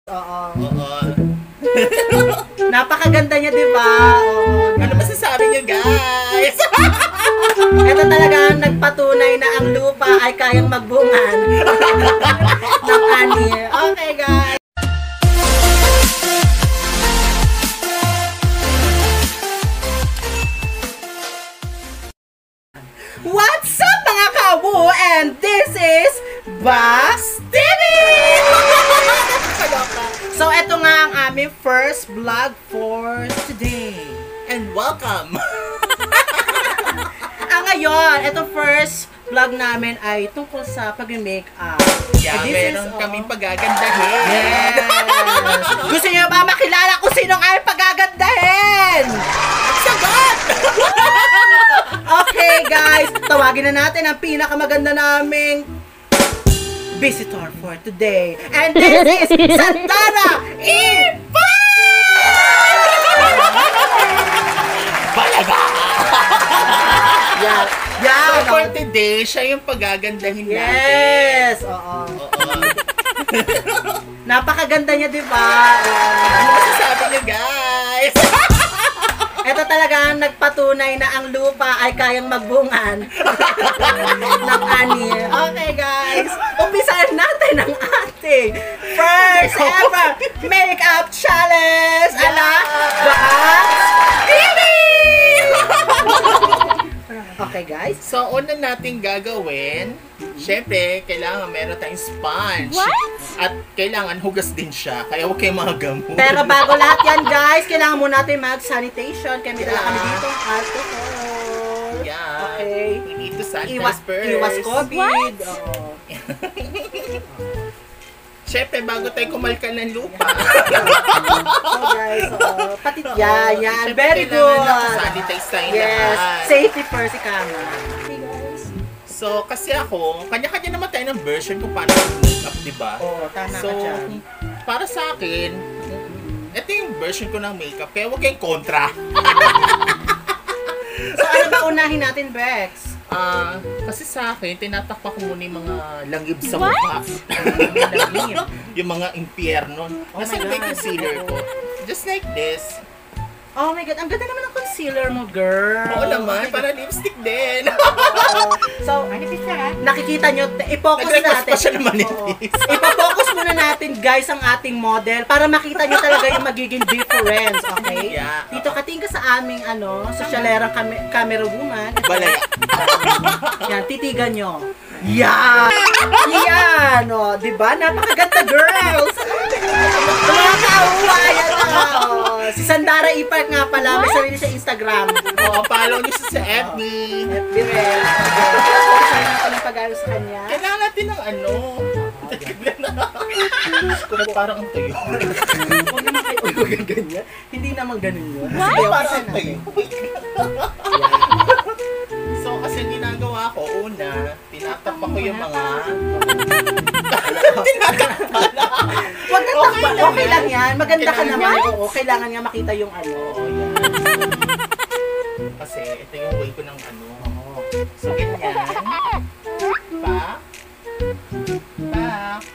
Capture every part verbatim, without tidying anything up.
Oo. Oo. Napakaganda niya, di ba? Oo. Ano masasabi niyo, guys? Ito talaga ang nagpatunay na ang lupa ay kayang magbungan ng ani. Okay, guys. What's up, mga kawu? And this is Box T V! So, ito nga ang aming first vlog for today. And welcome! Ah, ngayon, ito first vlog namin ay tungkol sa pag-makeup. Yeah, And this meron is, oh, kaming pagagandahin. Yes! Gusto niyo ba makilala kung sinong ay pagagandahin? Sagot! Okay, guys, tawagin na natin ang pinakamaganda naming visitor for today. And this is Sandara Ipa! Balaga! Yeah, yeah. So for no? today, siya yung pagagandahin natin. Yes! Oo. Oo. Napakaganda niya, di ba? Ano masasabi niyo, guys? Ito talaga ang nagpatunay na ang lupa ay kayang magbungan ng ani. Okay, guys. Umpisahan natin ang ating first ever makeup challenge. Yeah. Ala, Box T V! Okay, guys. So, una natin gagawin, syempre, kailangan meron tayong sponge. What? At kailangan hugas din siya, kaya huwag kayong mga gamot. Pero bago lahat yan, guys, kailangan muna natin mag-sanitation. Kaya may dala kami dito ang alcohol. Yeah. Okay. We need to sanitize Iwas, first. iwas COVID. Oo. Syempre, bago tayo kumalkan ng lupa. So guys, oh, pati yan, yan. Syempre, Very kailangan good. nakasanitize tayo Yes, lahat. safety first, ikama. Okay, guys. So, kasi ako, kanya-kanya naman tayo ng version kung paano mag-makeup, di ba? Oo, tama So, ka dyan. para sa akin, ito yung version ko ng makeup, kaya huwag kayong kontra. So, ano ba unahin natin, Bex? Ah, kasi sa akin, tinatakpa ko muna yung mga langib sa mukha. Langib? Yung mga impyerno. Oh Kasi my may God. concealer ko. Just like this. Oh my God, ang ganda naman ng concealer mo, girl. Oo naman, para lipstick din. Oo. So, nakikita nyo, i-focus Nag-request natin. pa siya ng Oo. manipis. Ipo-focus muna natin, guys, ang ating model para makita nyo talaga yung magiging difference, okay? Yeah. Dito, kating ka sa aming, ano, sosyalerang kame- camera woman. Balaya. Yan, titigan nyo. Yan! Yan! O, diba? Napakaganda, girls! Mga kauwa! Yan na! O, si Sandara Ipark nga pala. May sarili sa Instagram. Oo, follow niyo siya sa F B. F B rin. Saan natin ang pag-ayos sa kanya? Kailangan natin ng ano. Ba't parang ang tayo? Huwag naman kayo huwag ganyan. Hindi naman ganun yun. What? Sige, Parang umpisa ang tayo. So, kasi ginagawa ko, una, tinatakpa ko yung mga... tinatakpa lang. Huwag na Okay takpa. lang Okay yan. lang yan. Maganda ka Kailangan naman. yan. Oo, kailangan nga makita yung ano. Oo, yan. Kasi ito yung way ko ng ano. So, ganyan. Pa. Pa.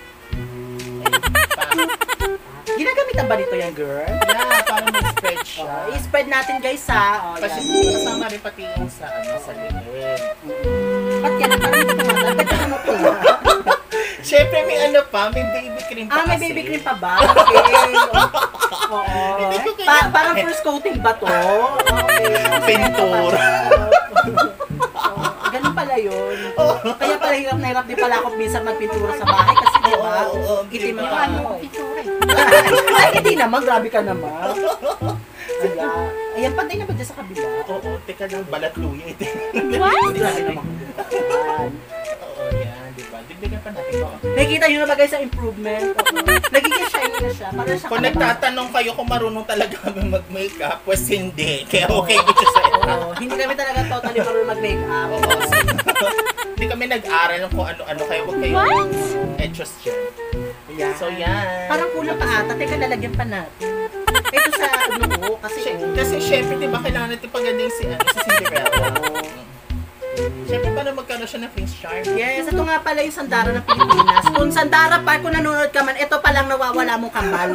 Pa. Ginagamitan ba nito yan, girl? Yeah, para mag-spread siya. Oh, i-spread natin, guys, ha. Oh, Kasi yan. kasama rin pati yung sa ano sa liit. Ba't yan? Parang hindi tumatag. Ba't yan pula? Siyempre may ano pa, may baby cream pa Ah, may kasi. baby cream pa ba? Okay. Oo. Hindi ko Pa kailangan- parang first coating ba to? Okay. Pintura. Oo, ganun pala yun. Kaya pala hirap na hirap din pala ako minsan magpintura sa bahay kasi di ba? Oo, oo, Itim diba? ang ano. Ay, hindi naman. Grabe ka naman. Kaya, ayan, pantay na ba dyan sa kabila? Oo, teka lang, balat luya ito. What? Grabe naman. Ayan. Oo, yan, di ba? Dibigyan pa natin ba? Nakikita nyo na ba guys ang improvement? Oo. Nagiging shiny na siya. Para siya Kung nagtatanong kayo kung marunong talaga kami mag-makeup, pues hindi. Kaya okay dito sa ito. Oo, hindi kami talaga totally marunong mag-makeup. Oo. Hindi kami nag-aral ng kung ano-ano kayo. Huwag kayo etchos dyan. Yan. So, yan. Parang kulang pa ata. Teka, lalagyan pa natin. Ito sa ano, kasi Sy- oh. Kasi syempre, di ba, kailangan natin pagandang si, ano, si Cinderella. Siyempre, para magkaroon siya ng Prince Charming. Yes, ito nga pala yung Sandara ng Pilipinas. Kung Sandara Park, kung nanonood ka man, ito palang nawawala mong kambal.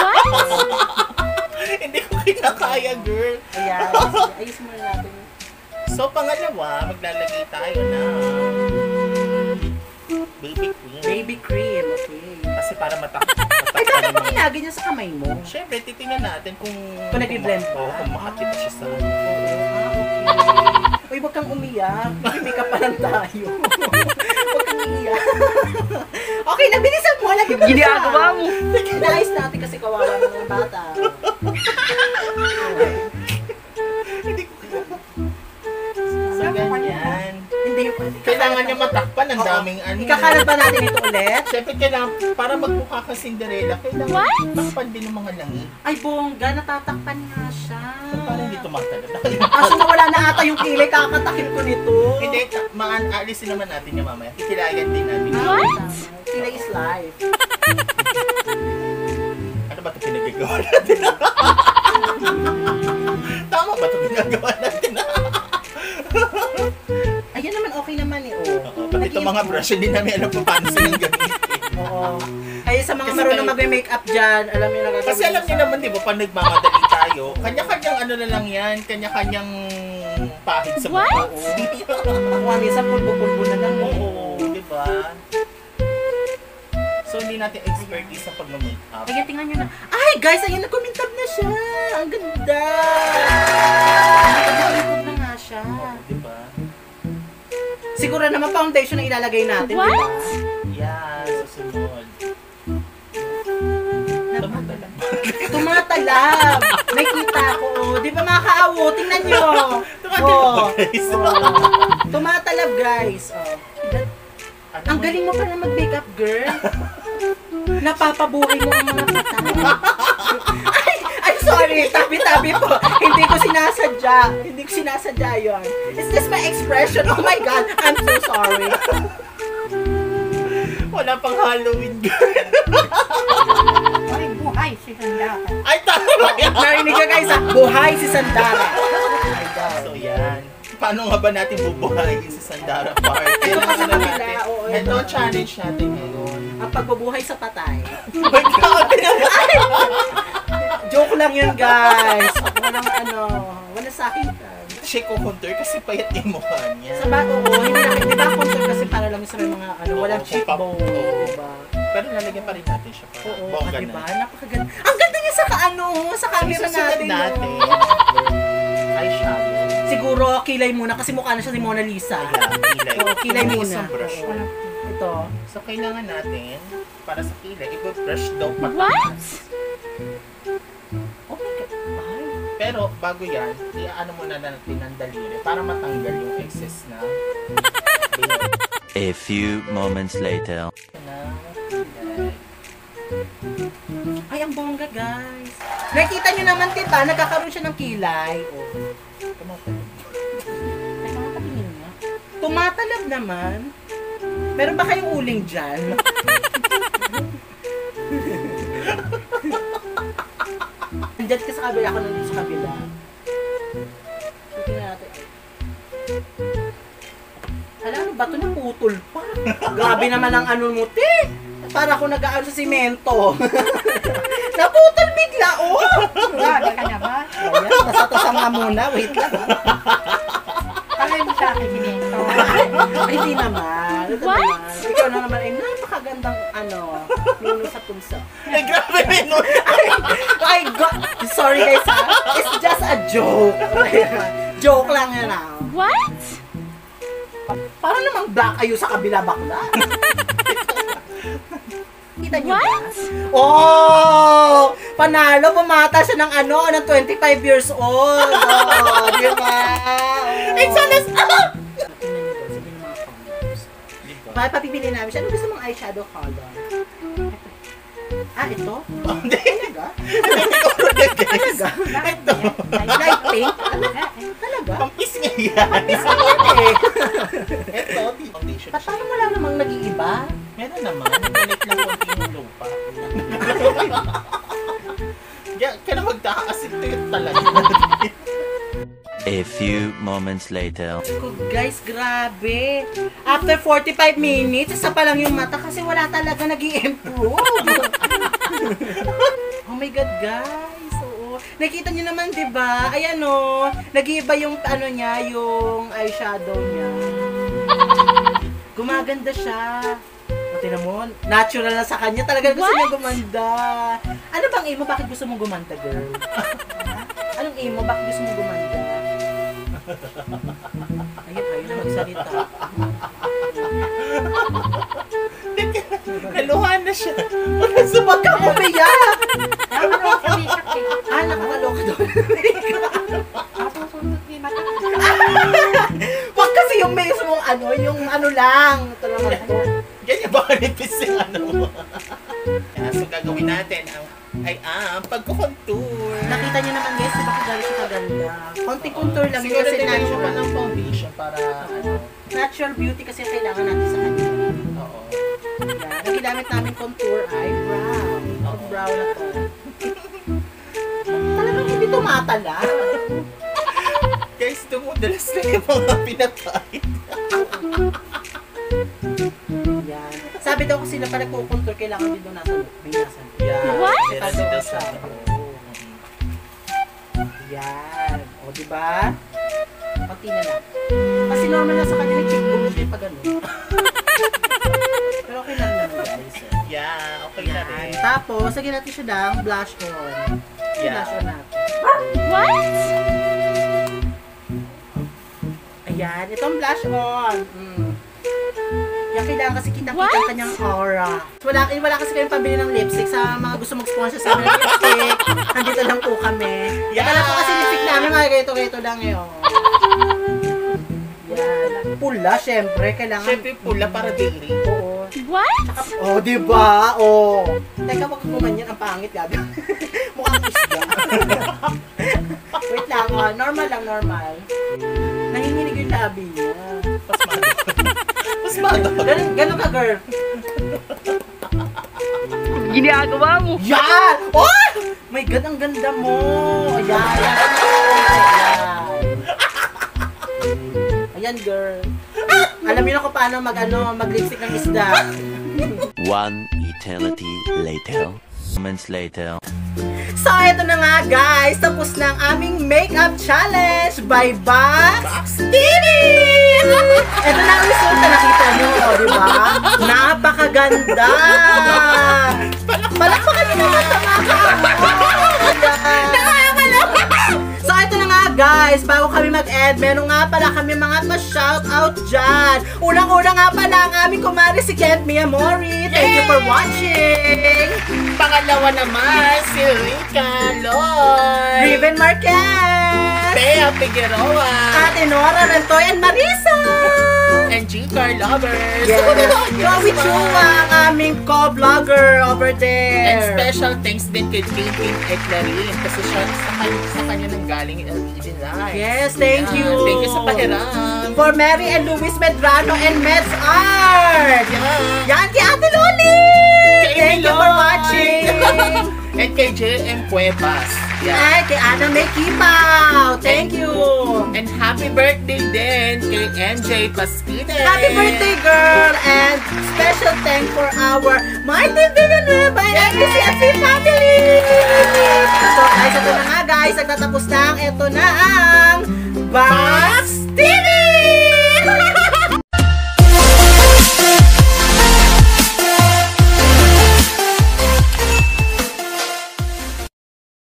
Hindi ko kinakaya, girl. Ayan, ayos mo na natin. So, pangalawa, maglalagay tayo ng baby cream. Baby cream, okay. Kasi para matak Ay, matakpan bakit yung mo mga... ilagay niya sa kamay mo? Siyempre, titingnan natin kung... Kung nag-blend ba? Oo, kung makakita siya sa... Ah, okay. Uy, wag kang umiyak. May ka pa lang tayo. Wag kang umiyak. Okay, nabilisan mo. Lagi mo na Ginagawa mo. Nice natin kasi kawawa ng mga bata. Okay. Hindi ko kinakaya. So, ganyan. Hindi. Kailangan niya matakpan. Ang daming ano. Ikakalat ba natin ito ulit? Siyempre, kailangan, para magmukha kang Cinderella, kailangan takpan din ng mga langit. Ay, bongga. Natatakpan nga siya. So, parang hindi tumatalab. Kaso nawala na ata yung kilay. Kakatakip ko nito. Hindi, maan, alisin naman natin niya mamaya. Kitilayan din natin. What? Kilay is life. Ano ba ito pinagagawa natin? Tama ba ito pinagawa natin? Ayan naman, okay naman eh. Oh. Oo, pati itong mga brush, hindi namin alam kung paano silang gamitin. Oo. Kaya sa mga Kasi marunong kayo- magme-makeup dyan, alam niyo na gagawin. Kasi alam niyo naman, di ba, pag nagmamadali tayo, kanya-kanyang ano na lang yan, kanya-kanyang pahid sa mukha. Ako nga minsan pulbo-pulbo na lang. eh. Oo, di ba? So, hindi natin expertise sa pag-makeup. Ayan, tingnan nyo na. Ay, guys, ayan, nag-commentab na siya. Ang ganda. Nag-commentab na nga siya. Oo, di ba? Siguro naman foundation ang ilalagay natin, di ba? Yan, susunod. Tumatalab. Tumatalab. May kita ko. Oh. Di ba mga kaawo? Tingnan nyo. Oh. guys. Oh. Tumatalab, guys. Oh. Ano Ang mo- galing mo pala mag-makeup, girl. Napapabuhay mo ang mga mata. Ay, ay, sorry. Tabi-tabi po. Hindi ko sinasadya. Hindi ko sinasadya yun. Is this my expression? Oh my God. I'm so sorry. Wala pang Halloween, girl. Ay, buhay si Sandara. Ay, tama yan. Narinig ka guys, ha? Buhay si Sandara. Oh my God. So, yan. Paano nga ba natin bubuhayin si Sandara Park? Ito Kailangan kasi na kabila, natin. oo, Ito ito. ang challenge natin ngayon. Ang pagbubuhay sa patay. Oh my God! Joke lang yun, guys. Walang ano, wala sa akin. Siya ko contour kasi payat yung mukha niya. Sa bago, oo, hindi na, di ba contour kasi para lang sa mga ano, walang Oo, cheekbone, oo. diba? Pero nalagyan pa rin natin siya para Oo, bongga ah, diba? na. Napakaganda. Ang ganda niya sa kaano, sa camera Susunod natin. natin. no? Eyeshadow. Siguro, kilay muna kasi mukha na siya si Mona Lisa. Ayan, kilay. Oo, kilay May muna. isang brush. Oo. Ito. So, kailangan natin, para sa kilay, i-brush daw pataas. Oh my God. Ay. Pero, bago yan, i-ano muna natin ng daliri para matanggal yung excess na baby. A few moments later. Na kilay. Ay, ang bongga, guys. Nakita niyo naman, diba? Nagkakaroon siya ng kilay. Oh. Tumatalab. Ay, mga patingin niya. Tumatalab naman. Meron ba kayong uling dyan? Andyan ka sa kabila, ako nandun sa kabila. Tingnan natin. Alam, ano ba ito? Naputol pa. Grabe naman ang ano mo, te. Para ako nag-aano sa simento. Naputol bigla, oh. Grabe ka naman. Ayan, tasa-tasang nga muna. Wait lang. Kalay mo sa akin, Sinento. Ay, hindi naman. Ito naman. Ikaw na naman ay napakagandang ano, nuno sa punso. Ay, grabe rin nun. Ay, God! Sorry guys ha. It's just a joke. Joke lang yan ah. What? Parang namang black ayo sa kabila bakla. Kita niyo ba? Oh! Panalo, bumata siya ng ano, ng twenty-five years old. Oh, di ba? Ay, sana... Ah! Tingnan niyo ba? Sige ng mga colors. Pa- Papipili namin siya. Ano gusto mong eyeshadow color? Ah, ito? Hindi. Talaga? Talaga? Ito. Light pink? Talaga? Talaga? Pampis nga yan. Isa yan eh. Ito, di foundation. Ba't parang wala namang nag-iiba? Meron naman. Nagbalit lang konti yung lupa. Kaya, kaya magtaka kasi ito yun talaga. A A few moments later. Ko, guys, grabe. After forty-five minutes, isa pa lang yung mata kasi wala talaga nag-i-improve. Oh my God, guys. Oo. Nakita niyo naman, di ba? Ayan o. Nag-iiba yung ano niya, yung eyeshadow niya. Gumaganda siya. O, tinan mo, natural na sa kanya. Talaga gusto niya gumanda. Ano bang imo? Bakit gusto mo gumanda, girl? Anong imo? Bakit gusto mo gumanda? Ayun, ayun na magsalita. Naluhan na siya. Huwag kang umiyak! Ano ang sumikat eh. Ah, nakakaloka doon. Mapupundot ni mata. Wag kasi yung mismong ano, yung ano lang. Ito lang ako. Ganyan ba kanipis yung ano mo? Kaya, so gagawin natin ang ay ah, pagkukontour. Nakita niyo naman guys, di ba kung galing siya kaganda? Konting contour lang yun Siguro kasi din lang siya natural. ng foundation para ano. Natural beauty kasi ang kailangan natin sa kanya. Oo. Yan. Ang ginamit namin contour ay brown. Itong brown na to. Talagang hindi tumatala. Guys, dumudalas na yung mga pinatay. Yan. Sabi daw kasi sila pa nagpo-contour, kailangan din daw nasa look. May nasa look. Yeah. What? Meron din daw sa Yan. O, diba? Konti na lang. Kasi normal na sa kanya nag-cheekbone siya pag ano. Pero okay lang naman guys. Yeah, okay na rin. Yan. Tapos, lagyan natin siya ng blush on. Yeah. Blush on natin. What? Ayan. Itong blush on. Mm. Yan, kailangan kasi kita-kita ang kanyang aura. Wala, eh, wala kasi kayong pabili ng lipstick sa mga gusto mag-sponsor sa amin ng lipstick. Nandito lang po kami. Yeah. Kaya po kasi lipstick namin, mga ganito-ganito lang yun. Yan. Pula, syempre. Kailangan. Siyempre pula para daily. Oo. What? Oh, di ba? Oh. Teka, wag kumanyan. Ang pangit, gabi. Mukhang isda. Wait lang, oh. Normal lang, normal. Nanginginig yung labi niya. Pasmado. Pasmado. Ganun, ganun ka, girl. Ginagawa mo. Yan! Oh! My God, ang ganda mo. Ayan, ayan. Ayan. Ayan, girl. Alam niyo na kung paano mag, ano, mag-lipstick ng isda. One eternity later. Moments later. So, ito na nga guys. Tapos na ang aming makeup challenge by Box T V! Ito na ang resulta. Nakita nyo, oh, di ba? Napakaganda! Palakpakan nyo naman sa mga Nakakalawa! So, ito na nga guys. Bago kami mag-end, meron nga pala kami mga pa-shoutout dyan. Unang-una nga pala ang aming kumari si Kent Miyamori. Thank you for watching! Pangalawa naman, si Rika Lloyd. Riven Marquez! Bea Figueroa. Ate Nora Rantoy and Marisa! And G Car Lovers. Yes! Chloe Chua, ang aming co-vlogger over And there! special thanks din kay Pinkin Eclarin kasi siya sa kanya, sa kanya nang galing yung L E D Lights. Yes, thank Yeah, you! Thank you sa pahiram. For Mary and Luis Medrano and Meds Art! Yeah. Yan kay Ate Loli! Kay Thank you for Milon. watching! And kay J M Cuevas. Yeah. Ay, kay Ana May Kipaw! Thank you! And happy birthday din kay M J Pasquide. Happy birthday, girl! And special thank for our Martin Villanueva and M B C F C family! So guys, ito na nga guys, nagtatapos na ang ito na ang Box T V!